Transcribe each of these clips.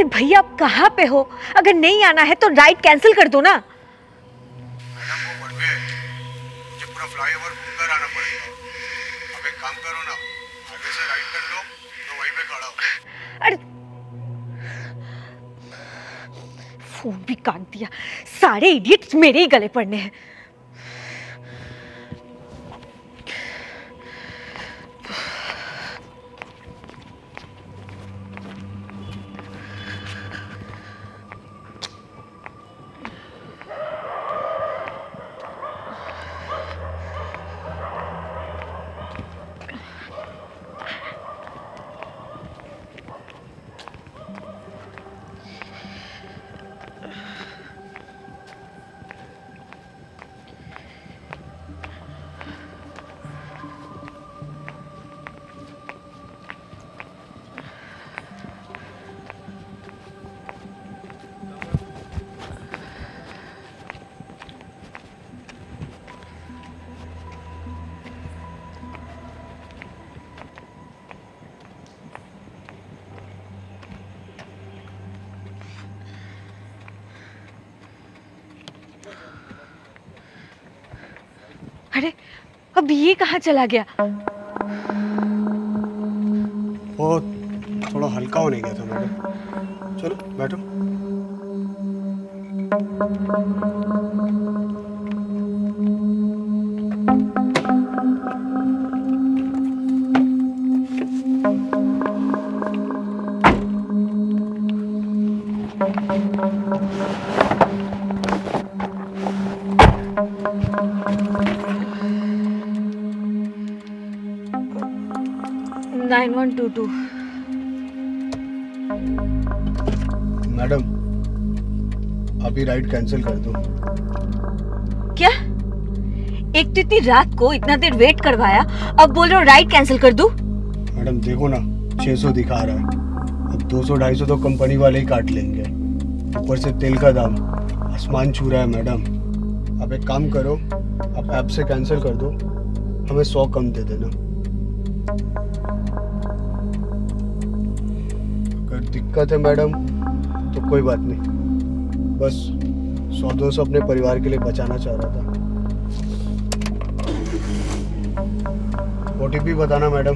अरे भैया आप कहाँ पे हो? अगर नहीं आना है तो राइड कैंसिल कर दो ना। मैडम वो बढ़ गए, मुझे पूरा फ्लाईओवर घूमकर आना पड़ेगा। अब एक काम करो ना, आगे से राइड कर लो, तो वहीं पे खड़ा हो। अरे फोन भी काट दिया। सारे इडियट्स मेरे ही गले पड़ने हैं। अरे अब ये कहाँ चला गया? वो थोड़ा हल्का होने गया था मैडम। चलो बैठो। मैडम अभी राइड कैंसिल कर दो। क्या? एक तो इतनी रात को इतना देर वेट करवाया, अब बोल रहे हो राइड कैंसिल कर दूं? मैडम देखो ना 600 दिखा रहा है, अब 200-250 तो कंपनी वाले ही काट लेंगे। ऊपर से तेल का दाम आसमान छू रहा है मैडम। आप एक काम करो, आप ऐप से कैंसिल कर दो, हमें 100 कम दे देना। अगर दिक्कत है मैडम तो कोई बात नहीं, बस 100-200 अपने परिवार के लिए बचाना चाह रहा था। OTP बताना मैडम।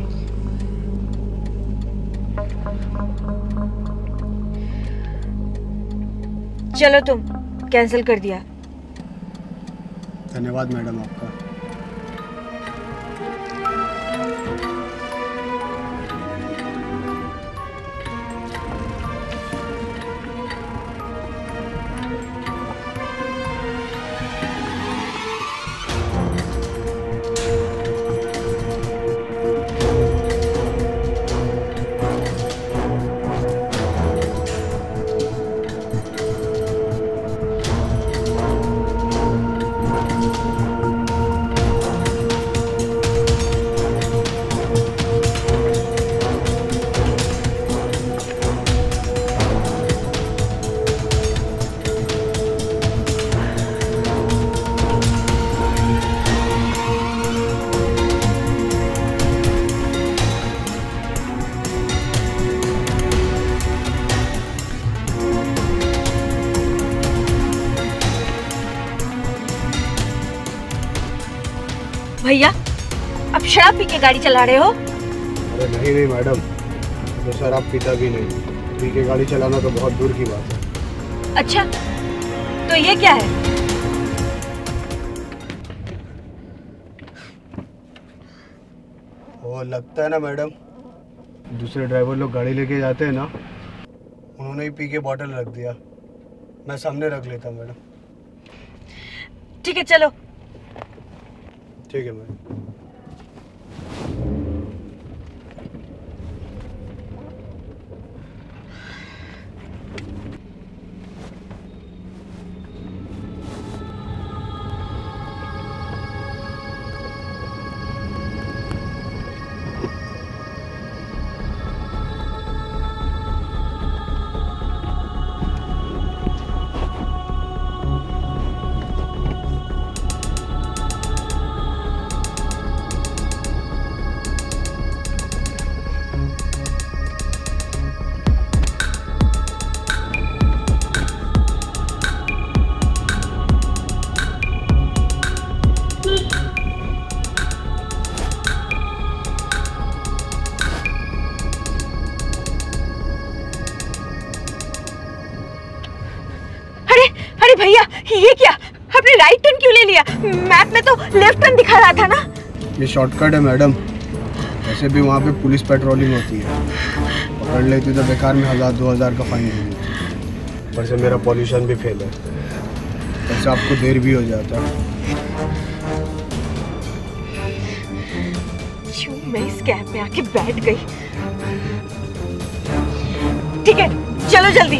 चलो तुम कैंसिल कर दिया। धन्यवाद मैडम आपका। भैया अब शराब पी के गाड़ी चला रहे हो? अरे नहीं मैडम, तो शराब पीता भी नहीं, पी के गाड़ी चलाना तो बहुत दूर की बात है। अच्छा तो ये क्या है? वो लगता है ना मैडम, दूसरे ड्राइवर लोग गाड़ी लेके जाते हैं ना, उन्होंने ही पी के बॉटल रख दिया। मैं सामने रख लेता मैडम। ठीक है चलो। ठीक है मैडम। क्या? आपने राइट टर्न क्यों ले लिया? मैप में तो लेफ्ट टर्न दिखा रहा था ना। ये शॉर्टकट है मैडम, वैसे भी वहाँ पे पुलिस पेट्रोलिंग होती है, पकड़ लेती तो बेकार में 1000-2000 का फाइन दे देती। ऊपर से मेरा पॉल्यूशन भी फेल है, वैसे आपको देर भी हो जाता। क्यों मैं इस कैब में आके बैठ गई? ठीक है, चलो जल्दी।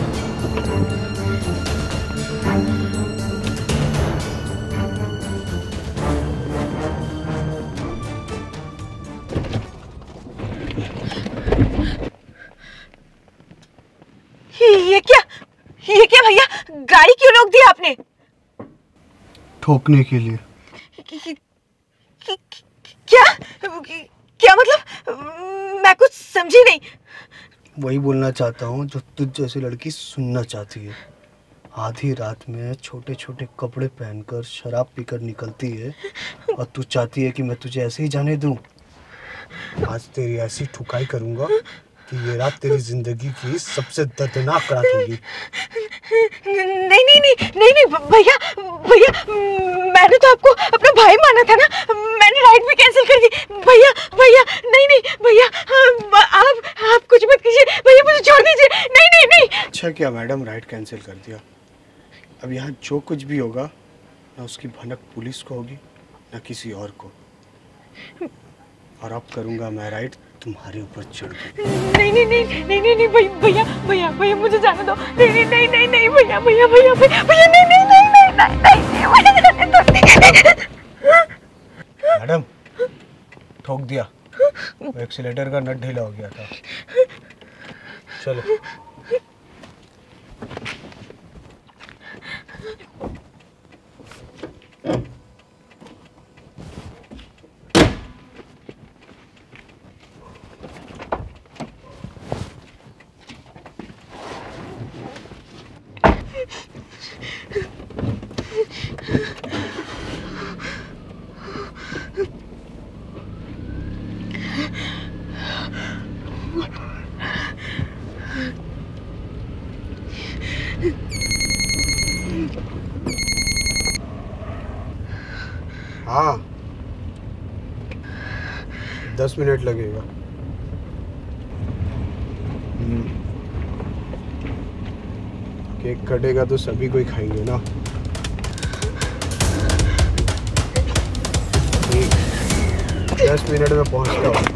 ये क्या भैया, गाड़ी क्यों रोक दी आपने? ठोकने के लिए। क्या मतलब? मैं कुछ समझी नहीं। वही बोलना चाहता हूँ जो तुझ जैसी लड़की सुनना चाहती है। आधी रात में छोटे छोटे कपड़े पहनकर शराब पीकर निकलती है और तू चाहती है कि मैं तुझे ऐसे ही जाने दूं। आज तेरी ऐसी ठुकाई करूंगा कि ये रात तेरी जिंदगी की सबसे दर्दनाक रात होगी। नहीं भैया, मैंने तो आपको अपना भाई माना था ना, मैंने राइड भी कैंसिल कर दी। भैया नहीं भैया, आप कुछ मत कीजिए भैया, मुझे छोड़ दीजिए। नहीं। अच्छा क्या मैडम, राइड कैंसिल कर दिया? अब यहाँ जो कुछ भी होगा ना उसकी भनक पुलिस को होगी ना किसी और को, और अब करूँगा मैं राइड तुम्हारे ऊपर चढ़ के। नहीं भैया मुझे जाने दो। नहीं भैया मैडम ठोक दिया, एक्सीलेटर का नट ढीला हो गया था। चलो। हाँ 10 मिनट लगेगा। केक कटेगा तो सभी कोई खाएंगे ना। ठीक, 10 मिनट में पहुंचता हूँ।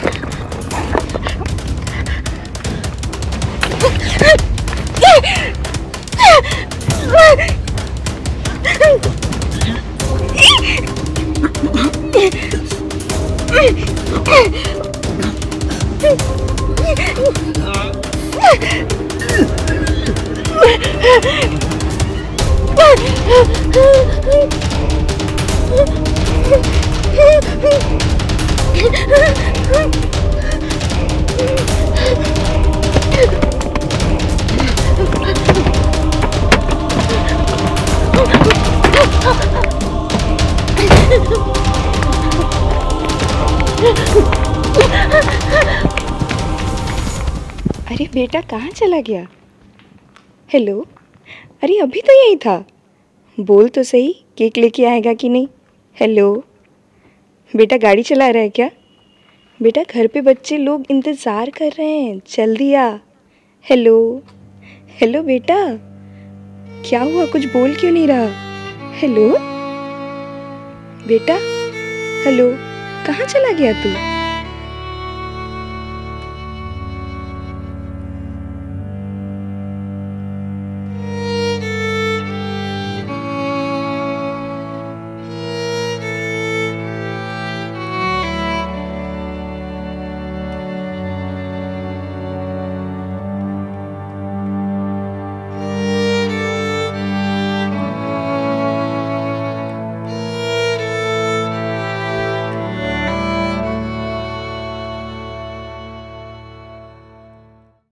अरे बेटा कहाँ चला गया? हेलो, अरे अभी तो यही था। बोल तो सही, केक लेके आएगा कि नहीं? हेलो बेटा, गाड़ी चला रहा है क्या? बेटा घर पे बच्चे लोग इंतज़ार कर रहे हैं, जल्दी आ। हेलो बेटा, क्या हुआ, कुछ बोल क्यों नहीं रहा? हेलो बेटा, हेलो, कहाँ चला गया तू?